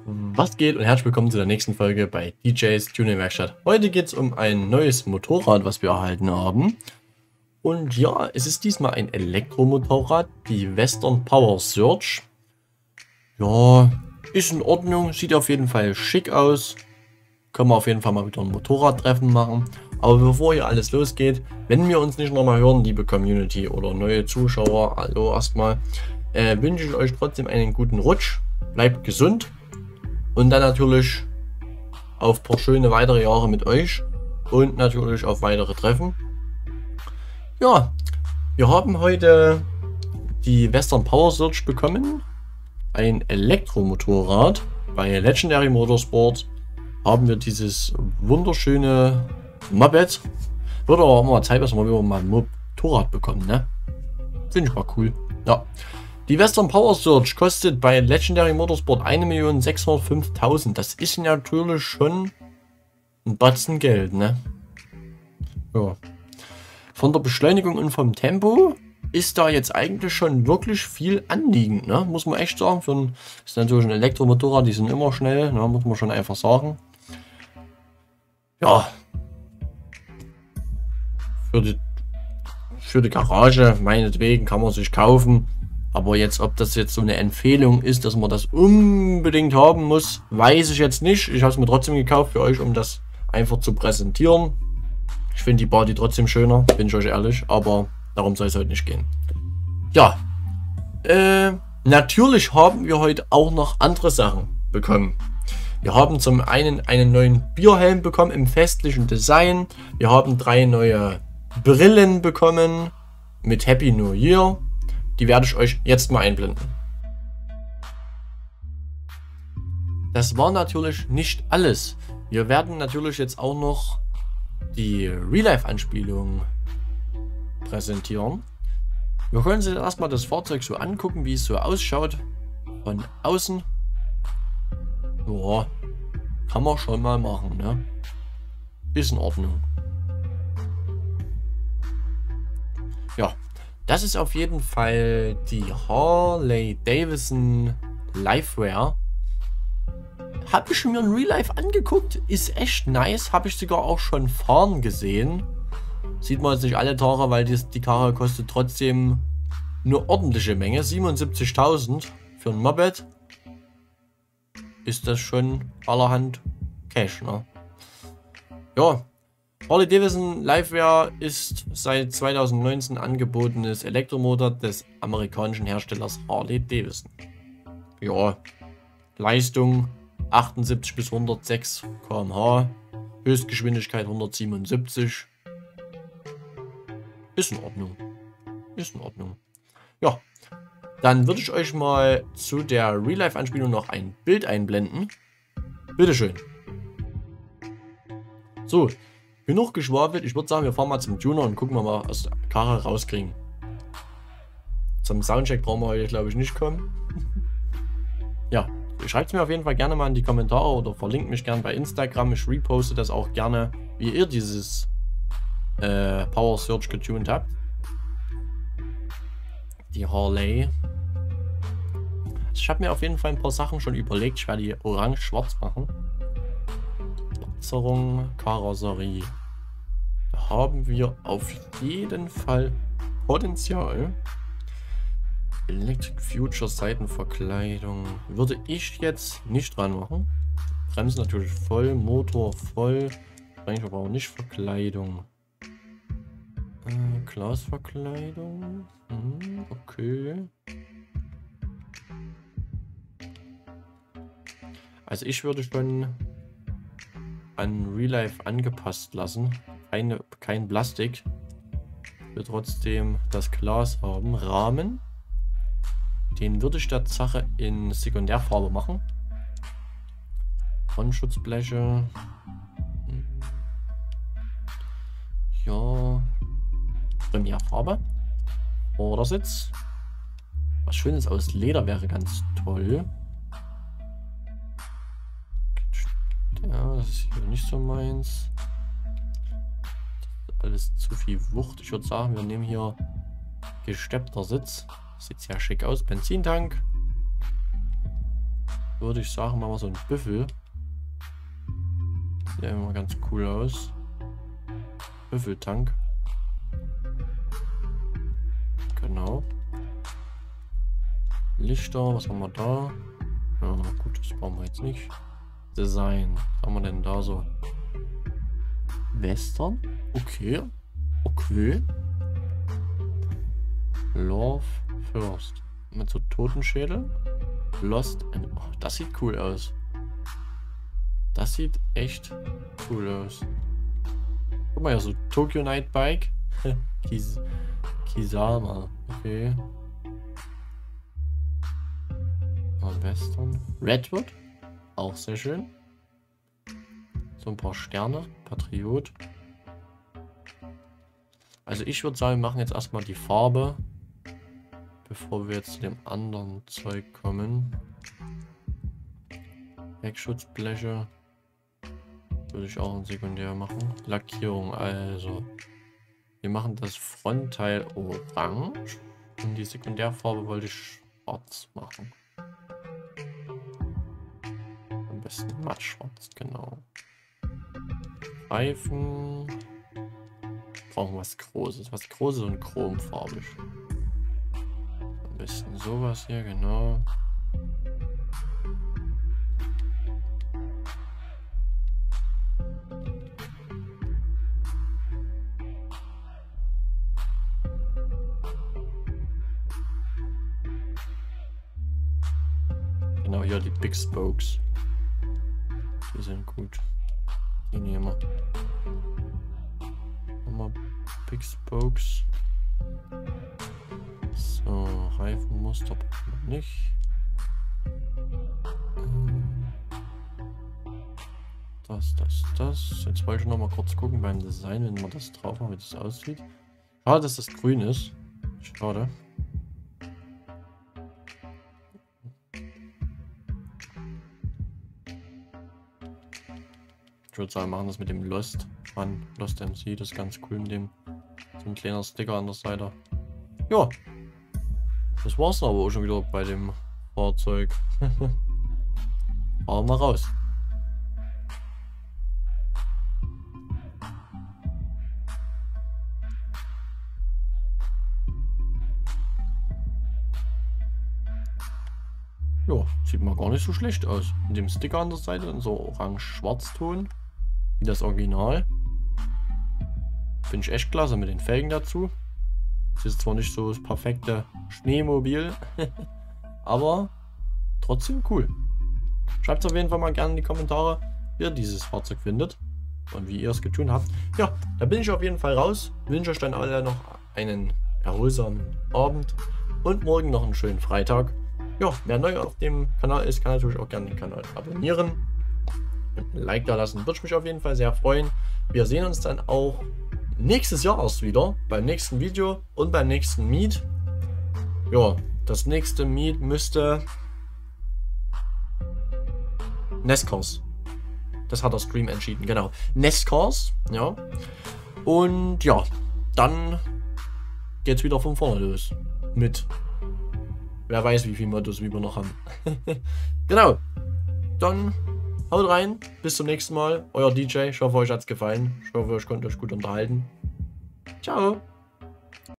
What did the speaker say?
Was geht und herzlich willkommen zu der nächsten Folge bei DJs Tuning Werkstatt. Heute geht es um ein neues Motorrad, was wir erhalten haben. Und ja, es ist diesmal ein Elektromotorrad, die Western Power Surge. Ja, ist in Ordnung, sieht auf jeden Fall schick aus. Können wir auf jeden Fall mal wieder ein Motorradtreffen machen. Aber bevor hier alles losgeht, wenn wir uns nicht nochmal hören, liebe Community oder neue Zuschauer, hallo erstmal, wünsche ich euch trotzdem einen guten Rutsch. Bleibt gesund. Und dann natürlich auf ein paar schöne weitere Jahre mit euch und natürlich auf weitere Treffen. Ja, wir haben heute die Western Power Surge bekommen. Ein Elektromotorrad. Bei Legendary Motorsport haben wir dieses wunderschöne Moped. Würde aber auch mal Zeit, dass wir wieder mal ein Motorrad bekommen, ne? Finde ich mal cool. Ja. Die Western Power Surge kostet bei Legendary Motorsport 1.605.000. Das ist natürlich schon ein Batzen Geld, ne? Ja. Von der Beschleunigung und vom Tempo ist da jetzt eigentlich schon wirklich viel anliegend, ne? Muss man echt sagen. Ist natürlich ein Elektromotorrad, die sind immer schnell, ne? Muss man schon einfach sagen. Ja. Für die Garage, meinetwegen, kann man sich kaufen. Aber jetzt, ob das jetzt so eine Empfehlung ist, dass man das unbedingt haben muss, weiß ich jetzt nicht. Ich habe es mir trotzdem gekauft für euch, um das einfach zu präsentieren. Ich finde die Body trotzdem schöner, bin ich euch ehrlich, aber darum soll es heute nicht gehen. Ja, natürlich haben wir heute auch noch andere Sachen bekommen. Wir haben zum einen neuen Bierhelm bekommen im festlichen Design. Wir haben 3 neue Brillen bekommen mit Happy New Year. Die werde ich euch jetzt mal einblenden. Das war natürlich nicht alles. Wir werden natürlich jetzt auch noch die Real-Life-Anspielung präsentieren. Wir können uns erstmal das Fahrzeug so angucken, wie es so ausschaut. Von außen. Ja, kann man schon mal machen, ne? Ist in Ordnung. Ja. Das ist auf jeden Fall die Harley Davidson Liveware. Habe ich mir in Real Life angeguckt. Ist echt nice. Habe ich sogar auch schon fahren gesehen. Sieht man jetzt nicht alle Tage, weil die Karre kostet trotzdem eine ordentliche Menge. 77.000 für ein Moped. Ist das schon allerhand Cash, ne? Ja. Harley Davidson Liveware ist seit 2019 angebotenes Elektromotor des amerikanischen Herstellers Harley Davidson. Ja, Leistung 78 bis 106 km/h, Höchstgeschwindigkeit 177. Ist in Ordnung. Ist in Ordnung. Ja, dann würde ich euch mal zu der Real-Life-Anspielung noch ein Bild einblenden. Bitteschön. So. Genug geschwafelt. Ich würde sagen, wir fahren mal zum Tuner und gucken wir mal, was der Karre rauskriegen. Zum Soundcheck brauchen wir heute, glaube ich, nicht kommen. Ja, schreibt es mir auf jeden Fall gerne mal in die Kommentare oder verlinkt mich gerne bei Instagram. Ich reposte das auch gerne, wie ihr dieses Power Surge getuned habt. Die Harley. Ich habe mir auf jeden Fall ein paar Sachen schon überlegt. Ich werde die orange-schwarz machen. Karosserie. Da haben wir auf jeden Fall Potenzial. Electric Future Seitenverkleidung würde ich jetzt nicht dran machen. Bremsen natürlich voll, Motor voll. Eigentlich aber auch nicht Verkleidung. Glasverkleidung. Okay. Also ich würde schon an Real Life angepasst lassen. Kein Plastik. Wir trotzdem das Glas haben. Rahmen. Den würde ich Tatsache in Sekundärfarbe machen. Frontschutzbleche. Ja. Primärfarbe. Vordersitz. Was Schönes aus Leder wäre ganz toll. Ja, das ist hier nicht so meins. Das ist alles zu viel Wucht. Ich würde sagen, wir nehmen hier gesteppter Sitz. Sieht sehr schick aus. Benzintank. würde ich sagen, machen wir so einen Büffel. Sieht ja immer ganz cool aus. Büffeltank. Genau. Lichter, was haben wir da? Ja, gut, das brauchen wir jetzt nicht. Design. Was haben wir denn da so? Western? Okay. Okay. Love First. Mit so Totenschädel. Lost and... Oh, das sieht cool aus. Das sieht echt cool aus. Guck mal, ja, so Tokyo Night Bike. Kisama. Okay. Western. Redwood. Auch sehr schön. So ein paar Sterne. Patriot. Also ich würde sagen, wir machen jetzt erstmal die Farbe. Bevor wir jetzt zu dem anderen Zeug kommen. Heckschutzbleche. Würde ich auch ein Sekundär machen. Lackierung, also. Wir machen das Frontteil orange. Und die Sekundärfarbe wollte ich schwarz machen. Am besten matt schwarz, genau. Reifen. Brauchen was Großes. Was Großes und chromfarbig. Am besten sowas hier, genau. Genau, hier die Big Spokes. Die sind gut. Die nehmen wir. Nochmal Big Spokes. So, Reifenmuster brauchen wir nicht. Das. Jetzt wollte ich noch mal kurz gucken beim Design, wenn man das drauf hat, wie das aussieht. Schade, dass das grün ist. Schade. Ich würde sagen, machen das mit dem Lost MC. Das ist ganz cool mit dem. So ein kleiner Sticker an der Seite. Ja. Das war's aber auch schon wieder bei dem Fahrzeug. Fahren wir raus. Ja, sieht mal gar nicht so schlecht aus. Mit dem Sticker an der Seite und so orange-schwarz-Ton. Wie das Original. Finde ich echt klasse mit den Felgen dazu. Es ist zwar nicht so das perfekte Schneemobil, aber trotzdem cool. Schreibt es auf jeden Fall mal gerne in die Kommentare, wie ihr dieses Fahrzeug findet und wie ihr es getan habt. Ja, da bin ich auf jeden Fall raus. Wünsche euch dann alle noch einen erholsamen Abend und morgen noch einen schönen Freitag. Ja, wer neu auf dem Kanal ist, kann natürlich auch gerne den Kanal abonnieren und ein Like da lassen. Würde mich auf jeden Fall sehr freuen. Wir sehen uns dann auch nächstes Jahr erst wieder beim nächsten Video und beim nächsten Meet. Ja, das nächste Meet müsste Nescars. Das hat der Stream entschieden, genau. Nescars, ja. Und ja, dann geht's wieder von vorne los. Mit wer weiß, wie viele Mottos wir noch haben. Genau. Dann haut rein. Bis zum nächsten Mal. Euer DJ. Ich hoffe, euch hat's gefallen. Ich hoffe, euch konnte euch gut unterhalten. Ciao.